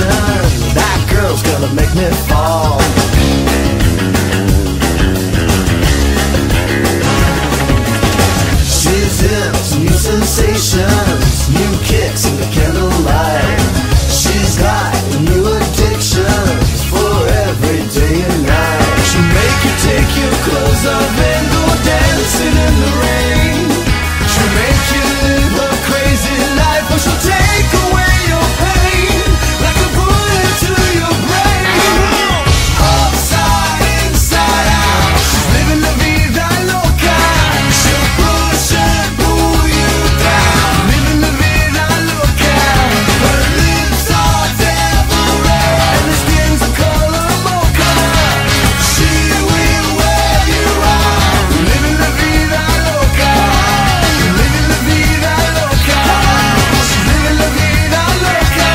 That girl's gonna make me fall. She's into new sensations, new kicks in the candlelight. She's got new addictions for every day and night. She'll make you take your clothes off and go dancing in the rain. She'll make you live a crazy life, or she'll take away your pain like a bullet to your brain. Upside, inside out, she's living la vida loca. She'll push and pull you down, living la vida loca. Her lips are devil red and her skin's a color mocha. She will wear you out, living la vida loca, living la vida loca. She's living la vida loca.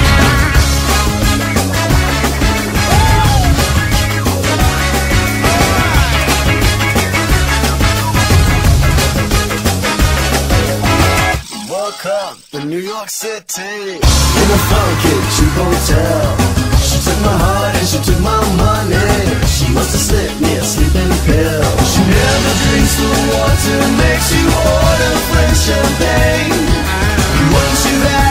Welcome to New York City, in a funky cheap hotel. She took my heart and she took my money. She must have slipped me a sleeping pill. She never drinks the water, makes you order French champagne. Once you've had